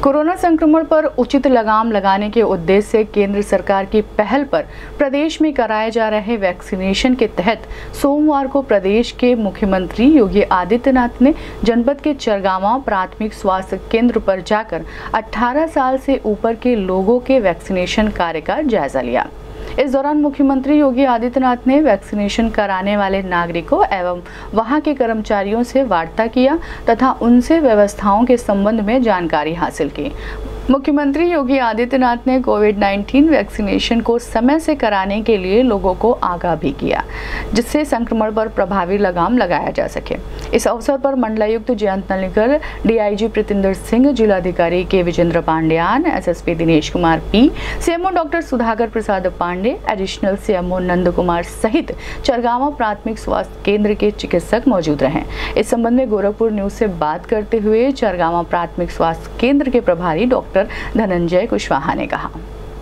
Corona संक्रमण पर उचित लगाम लगाने के उद्देश्य से केंद्र सरकार की पहल पर प्रदेश में कराए जा रहे वैक्सीनेशन के तहत सोमवार को प्रदेश के मुख्यमंत्री योगी आदित्यनाथ ने जनपद के चरगावा प्राथमिक स्वास्थ्य केंद्र पर जाकर 18 साल से ऊपर के लोगों के वैक्सीनेशन कार्य का जायजा लिया। इस दौरान मुख्यमंत्री योगी आदित्यनाथ ने वैक्सीनेशन कराने वाले नागरिकों एवं वहां के कर्मचारियों से वार्ता किया तथा उनसे व्यवस्थाओं के संबंध में जानकारी हासिल की। मुख्यमंत्री योगी आदित्यनाथ ने कोविड-19 वैक्सीनेशन को समय से कराने के लिए लोगों को आगाह भी किया, जिससे संक्रमण पर प्रभावी लगाम लगाया जा सके। इस अवसर पर मंडलायुक्त जयंत नलिकर, डीआईजी प्रीतिंदर सिंह, जिलाधिकारी K Vijendra Pandian, SSP Dinesh Kumar P, CMO doctor Sudhakar Prasad Pandey, additional CMO Nand Kumar सहित चरगावा प्राथमिक स्वास्थ्य केंद्र के चिकित्सक मौजूद रहे। इस संबंध में गोरखपुर न्यूज से बात करते हुए चरगावा प्राथमिक स्वास्थ्य केंद्र के प्रभारी डॉक्टर धनंजय कुशवाहा ने कहा।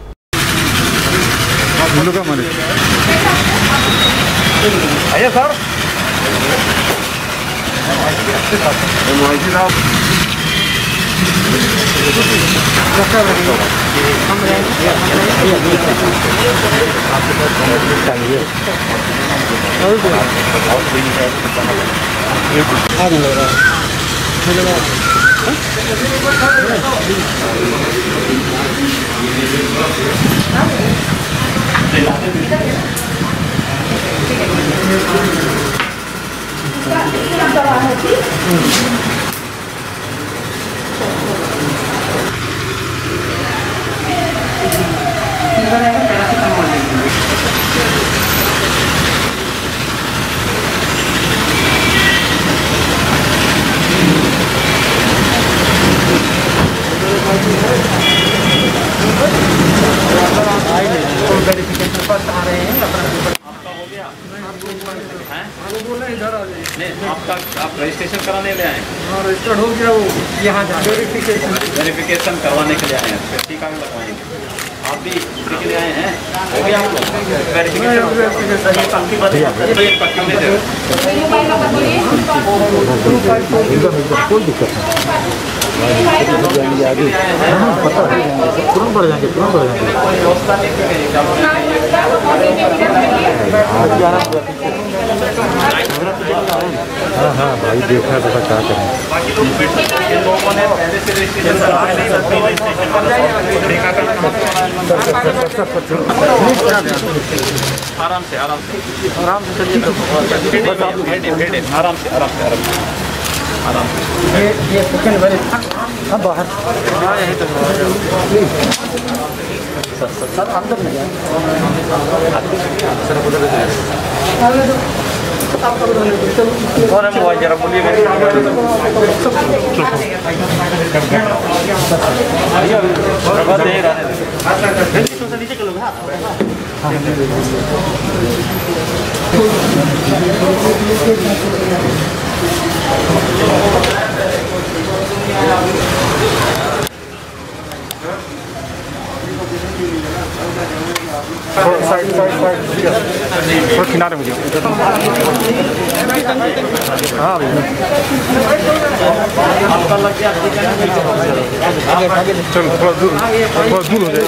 आप रजिस्ट्रेशन कराने ले आए? हाँ, रजिस्टर्ड हो गया। वो यहाँ वेरिफिकेशन करवाने के लिए आए हैं। फिर टीका भी लगवाएंगे। आप भी इसी के लिए आए हैं? हो गया वेरिफिकेशन? कोई दिक्कत तुरंत बढ़ जाएंगे। हाँ भाई देखा तो क्या करें। आराम से ये सेकंड वाले हाँ बाहर यहीं तो सर अंदर नहीं है और मोबाइल जरा बोलिए नीचे चलो। साइड किनारे मुझे हाँ चलो थोड़ा दूर हो जाए।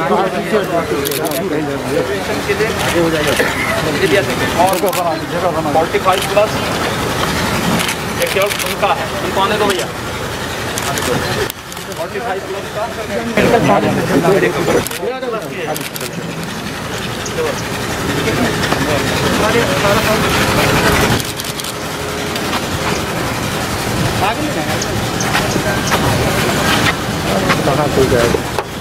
45 प्लस एक केवल उनका है, उनको आने दो भैया। 45 प्लस का कहाँ कोई जाएगा?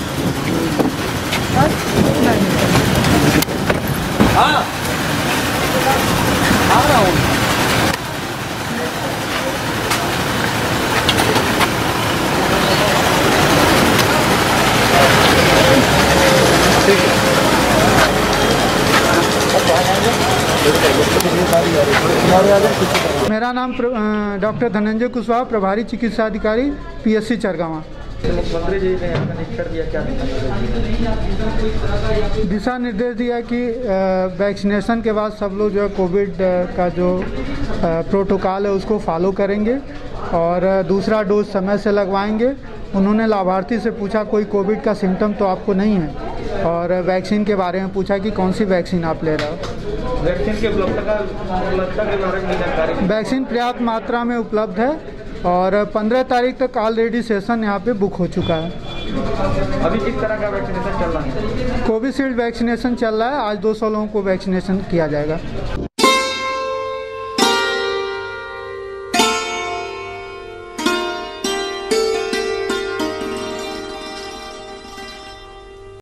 हाँ आ रहा हूँ। मेरा नाम डॉक्टर धनंजय कुशवाहा, प्रभारी चिकित्सा अधिकारी पीएससी चरगावा। मुख्यमंत्री जी ने अपना निरीक्षण दिया, क्या दिशा निर्देश दिया कि वैक्सीनेशन के बाद सब लोग जो है कोविड का जो प्रोटोकॉल है उसको फॉलो करेंगे और दूसरा डोज समय से लगवाएंगे उन्होंने लाभार्थी से पूछा कोई कोविड का सिम्टम तो आपको नहीं है, और वैक्सीन के बारे में पूछा कि कौन सी वैक्सीन आप ले रहे हो। वैक्सीन की उपलब्धता के बारे में जानकारी। वैक्सीन पर्याप्त मात्रा में उपलब्ध है और 15 तारीख तक ऑलरेडी सेशन यहाँ पे बुक हो चुका है। अभी किस तरह का वैक्सीनेशन चल रहा है? कोविशील्ड वैक्सीनेशन चल रहा है। आज 200 लोगों को वैक्सीनेशन किया जाएगा।